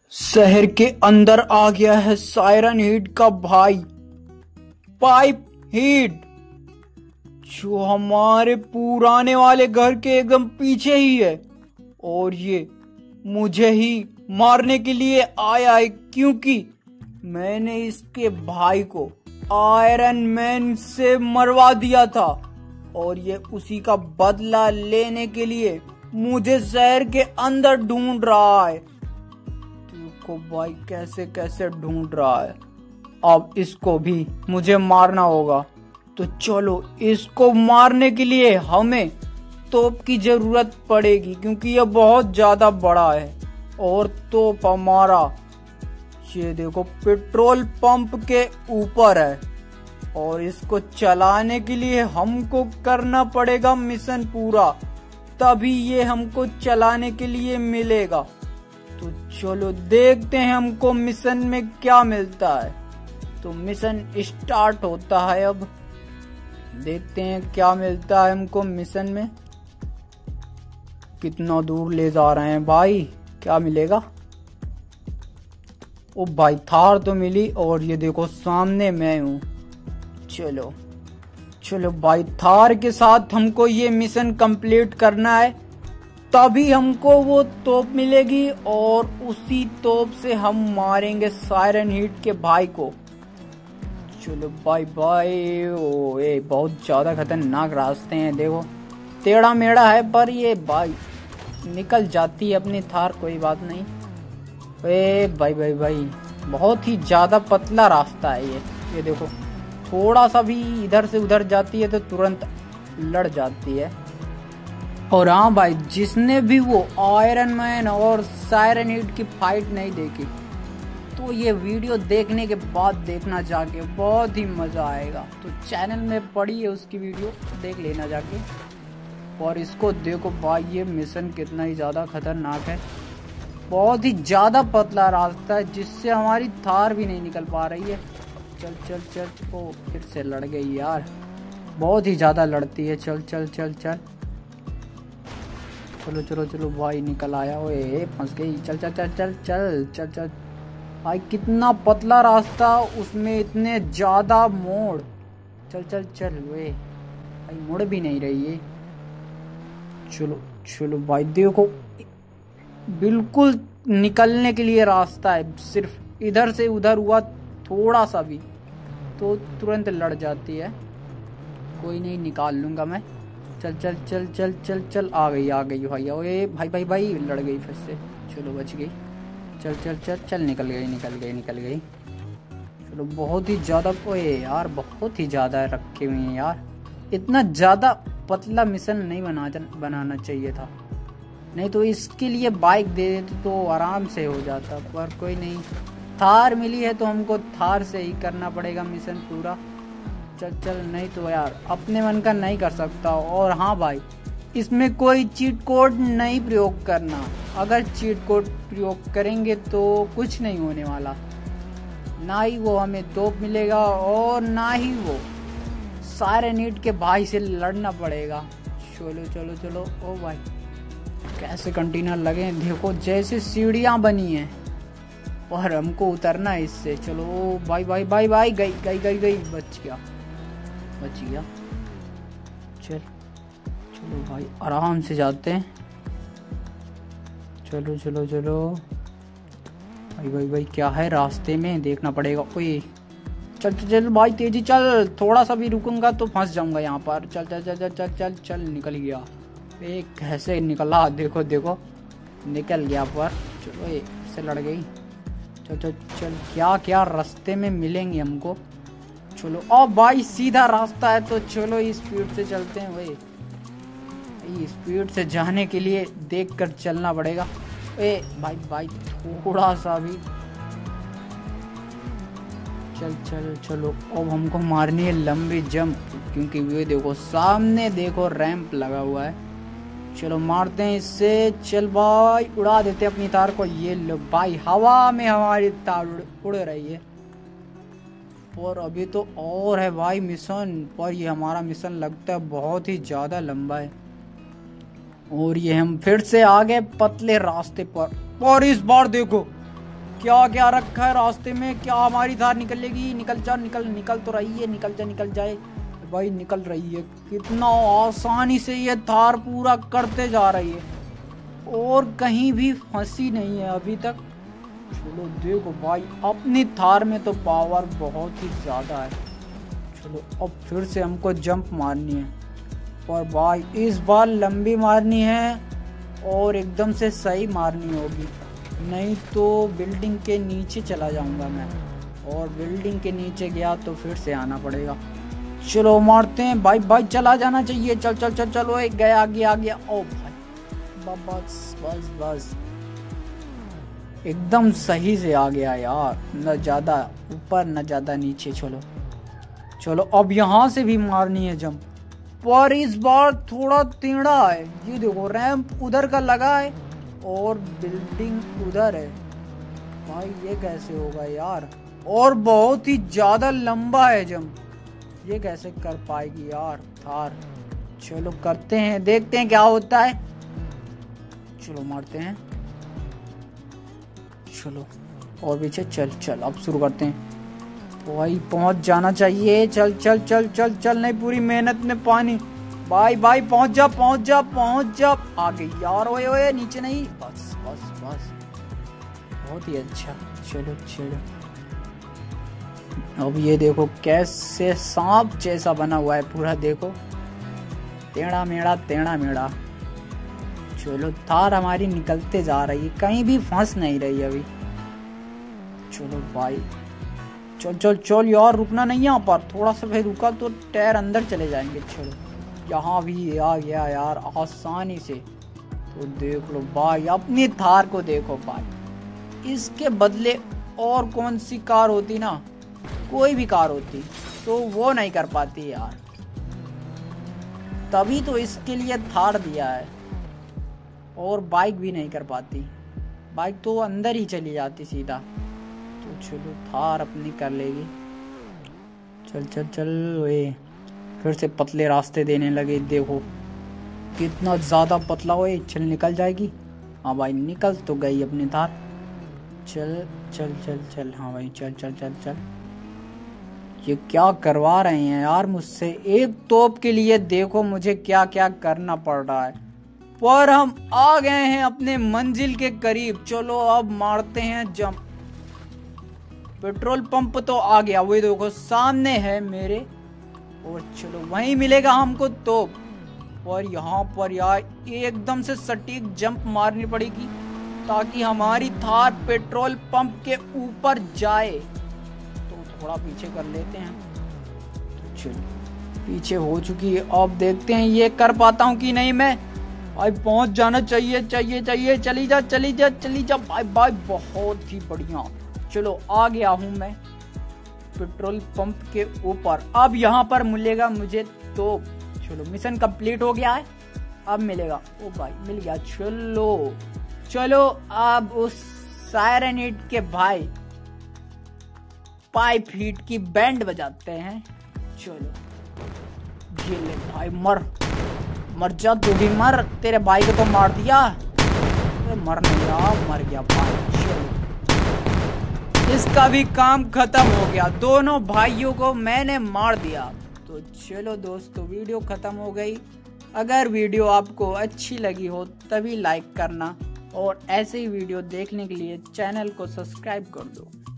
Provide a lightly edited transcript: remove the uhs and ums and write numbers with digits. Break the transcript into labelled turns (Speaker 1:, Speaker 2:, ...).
Speaker 1: शहर के अंदर आ गया है सायरन हीड का भाई, पाइप हीड, जो हमारे पुराने वाले घर के एकदम पीछे ही है। और ये मुझे ही मारने के लिए आया है, क्योंकि मैंने इसके भाई को आयरन मैन से मरवा दिया था और ये उसी का बदला लेने के लिए मुझे शहर के अंदर ढूंढ रहा है। देखो भाई कैसे कैसे ढूंढ रहा है। अब इसको भी मुझे मारना होगा, तो चलो इसको मारने के लिए हमें तोप की जरूरत पड़ेगी, क्योंकि यह बहुत ज्यादा बड़ा है। और तोप हमारा ये देखो पेट्रोल पंप के ऊपर है, और इसको चलाने के लिए हमको करना पड़ेगा मिशन पूरा, तभी ये हमको चलाने के लिए मिलेगा। तो चलो देखते हैं हमको मिशन में क्या मिलता है। तो मिशन स्टार्ट होता है। अब देखते हैं क्या मिलता है हमको मिशन में। कितना दूर ले जा रहे हैं भाई, क्या मिलेगा? ओ भाई थार तो मिली, और ये देखो सामने मैं हूँ। चलो चलो भाई, थार के साथ हमको ये मिशन कंप्लीट करना है, तभी हमको वो तोप मिलेगी और उसी तोप से हम मारेंगे सायरन हीड के भाई को। चलो बाय बाय। ओ ये बहुत ज्यादा खतरनाक रास्ते हैं, देखो टेढ़ा मेढ़ा है, पर ये भाई निकल जाती है अपनी थार, कोई बात नहीं। ए भाई भाई भाई, बहुत ही ज्यादा पतला रास्ता है ये देखो, थोड़ा सा भी इधर से उधर जाती है तो तुरंत लड़ जाती है। और हाँ भाई, जिसने भी वो आयरन मैन और सायरन हीड की फाइट नहीं देखी, तो ये वीडियो देखने के बाद देखना जाके, बहुत ही मजा आएगा। तो चैनल में पड़ी है उसकी वीडियो, देख लेना जाके। और इसको देखो भाई, ये मिशन कितना ही ज्यादा खतरनाक है। बहुत ही ज्यादा पतला रास्ता है, जिससे हमारी थार भी नहीं निकल पा रही है। चल चल चल, ओ फिर से लड़ गई यार, बहुत ही ज्यादा लड़ती है। चल चल चल चल, चलो चलो चलो भाई, निकल आया। ओए फंस गई। चल चल चल चल चल चल चल भाई, कितना पतला रास्ता, उसमें इतने ज्यादा मोड़। चल चल चल, वे भाई मुड़ भी नहीं रही है। चलो चलो भाई, देखो बिल्कुल निकलने के लिए रास्ता है, सिर्फ इधर से उधर हुआ थोड़ा सा भी तो तुरंत लड़ जाती है। कोई नहीं, निकाल लूंगा मैं। चल चल चल चल चल चल, आ गई भाई। ओए भाई भाई भाई, लड़ गई फिर से। चलो बच गई। चल चल चल चल, निकल गई। चलो बहुत ही ज्यादा, ओए यार बहुत ही ज्यादा रखे हुए हैं यार। इतना ज्यादा पतला मिशन नहीं बनाना चाहिए था, नहीं तो इसके लिए बाइक दे देते तो आराम से हो जाता, पर कोई नहीं। थार मिली है तो हमको थार से ही करना पड़ेगा मिशन पूरा। चल चल, नहीं तो यार अपने मन का नहीं कर सकता। और हाँ भाई, इसमें कोई चीट कोड नहीं प्रयोग करना। अगर चीट कोड प्रयोग करेंगे तो कुछ नहीं होने वाला, ना ही वो हमें तोप मिलेगा और ना ही वो सायरन हीड के भाई से लड़ना पड़ेगा। चलो चलो चलो, ओ भाई कैसे कंटेनर लगे, देखो जैसे सीढ़ियां बनी हैं और हमको उतरना है इससे। चलो भाई भाई भाई भाई, गई, बच गया। चलो भाई, आराम से जाते हैं। चलो चलो चलो भाई, क्या है रास्ते में, देखना पड़ेगा। ओए चल चल चल भाई, तेजी चल, थोड़ा सा भी रुकूंगा तो फंस जाऊंगा यहाँ पर। चल चल चल चल चल चल चल, निकल गया। एक कैसे निकला, देखो देखो, निकल गया पर। चलो ये से लड़ गई। चल चल चल, क्या क्या रास्ते में मिलेंगे हमको। चलो अब भाई सीधा रास्ता है, तो चलो स्पीड से चलते हैं। भाई स्पीड से जाने के लिए देख कर चलना पड़ेगा। ए भाई भाई, थोड़ा सा भी। चल चल चलो, अब हमको मारनी है लंबी जंप, क्योंकि ये देखो सामने देखो रैंप लगा हुआ है। चलो मारते हैं इससे। चल भाई, उड़ा देते हैं अपनी तार को। ये लो भाई, हवा में हमारी तार उड़ रही है। और अभी तो और है भाई मिशन, पर ये हमारा मिशन लगता है बहुत ही ज्यादा लंबा है। और ये हम फिर से आ गए पतले रास्ते पर, और इस बार देखो क्या क्या रखा है रास्ते में, क्या हमारी थार निकलेगी? निकल जा, निकल तो रही है, निकल जाए भाई, निकल रही है। कितना आसानी से ये थार पूरा करते जा रही है और कहीं भी फंसी नहीं है अभी तक। चलो देखो भाई, अपनी थार में तो पावर बहुत ही ज़्यादा है। चलो अब फिर से हमको जंप मारनी है, और भाई इस बार लंबी मारनी है और एकदम से सही मारनी होगी, नहीं तो बिल्डिंग के नीचे चला जाऊंगा मैं, और बिल्डिंग के नीचे गया तो फिर से आना पड़ेगा। चलो मारते हैं भाई, चला जाना चाहिए। चल ओए, गया आ गया। ओ भाई बस एकदम सही से आ गया यार, न ज़्यादा ऊपर न ज़्यादा नीचे। चलो अब यहाँ से भी मारनी है जंप, पर इस बार थोड़ा टेढ़ा है। ये देखो रैंप उधर का लगा है और बिल्डिंग उधर है। भाई ये कैसे होगा यार, और बहुत ही ज़्यादा लंबा है जंप, ये कैसे कर पाएगी यार थार। चलो करते हैं, देखते हैं क्या होता है। चलो मारते हैं, चलो और पीछे चल अब शुरू करते हैं। भाई पहुंच जाना चाहिए। चल नहीं, पूरी मेहनत में पानी। भाई पहुंच जा। आ गई यार। ओए नीचे नहीं, बस बहुत ही अच्छा। चलो अब ये देखो कैसे सांप जैसा बना हुआ है पूरा, देखो टेढ़ा मेढ़ा। चलो थार हमारी निकलते जा रही है, कहीं भी फंस नहीं रही अभी। चलो भाई चल यार, रुकना नहीं यहाँ पर, थोड़ा सा भाई रुका तो टायर अंदर चले जाएंगे। चलो यहाँ भी आ गया यार आसानी से। तो देख लो भाई, अपनी थार को देखो भाई, इसके बदले और कौन सी कार होती ना, कोई भी कार होती तो वो नहीं कर पाती यार, तभी तो इसके लिए थार दिया है। और बाइक भी नहीं कर पाती, बाइक तो अंदर ही चली जाती सीधा। तो चलो थार अपनी कर लेगी। चल वे फिर से पतले रास्ते देने लगे, देखो कितना ज्यादा पतला हुए। चल निकल जाएगी। हाँ भाई निकल तो गई अपनी थार। चल हाँ भाई चल। ये क्या करवा रहे हैं यार मुझसे, एक तोप के लिए देखो मुझे क्या क्या करना पड़ रहा है। पर हम आ गए हैं अपने मंजिल के करीब। चलो अब मारते हैं जंप। पेट्रोल पंप तो आ गया, वही देखो सामने है मेरे, और चलो वहीं मिलेगा हमको तोप। और यहाँ पर यार एकदम से सटीक जंप मारनी पड़ेगी ताकि हमारी थार पेट्रोल पंप के ऊपर जाए। तो थोड़ा पीछे कर लेते हैं। तो चलो पीछे हो चुकी है, अब देखते हैं ये कर पाता हूँ कि नहीं मैं। भाई पहुंच जाना चाहिए। चली जा भाई बहुत ही बढ़िया। चलो आ गया हूं मैं पेट्रोल पंप के ऊपर। अब यहाँ पर मिलेगा मुझे तो। चलो मिशन कंप्लीट हो गया है, अब मिलेगा। ओ भाई मिल गया। चलो अब उस सायरन के भाई पाइप हीट की बैंड बजाते हैं। चलो ये ले भाई, मर जा तू भी मर, तेरे भाई को तो मार दिया। मर नहीं रहा, मर गया भाई। चलो इसका भी काम खत्म हो गया, दोनों भाइयों को मैंने मार दिया। तो चलो दोस्तों वीडियो खत्म हो गई। अगर वीडियो आपको अच्छी लगी हो तभी लाइक करना, और ऐसे ही वीडियो देखने के लिए चैनल को सब्सक्राइब कर दो।